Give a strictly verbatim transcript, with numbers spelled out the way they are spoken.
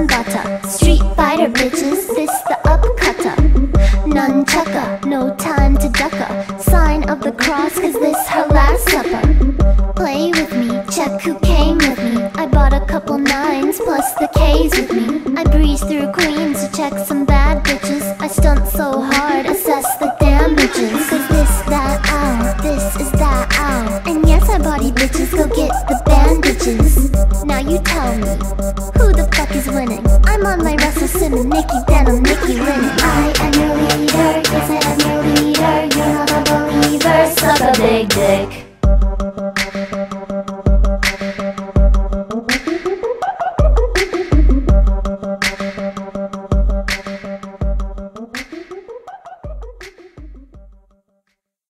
Bata. Street fighter bitches, this the upcutter. Nunchucker, no time to ducker. Sign of the cross, cause this her last supper. Play with me, check who came with me. I bought a couple nines plus the K's with me. I breeze through Queens to check some bad bitches. I stunt so hard, assess the damages. Cause this, that, ow, this is that, ow. And yes, I body bitches, go get the bandages. Now you tell me, who the fuck is winning? I'm on my Russell Simmons, Nicki Denim, Nicki Linen. I am your leader, yes I am your leader. You're not a believer, suck a big dick.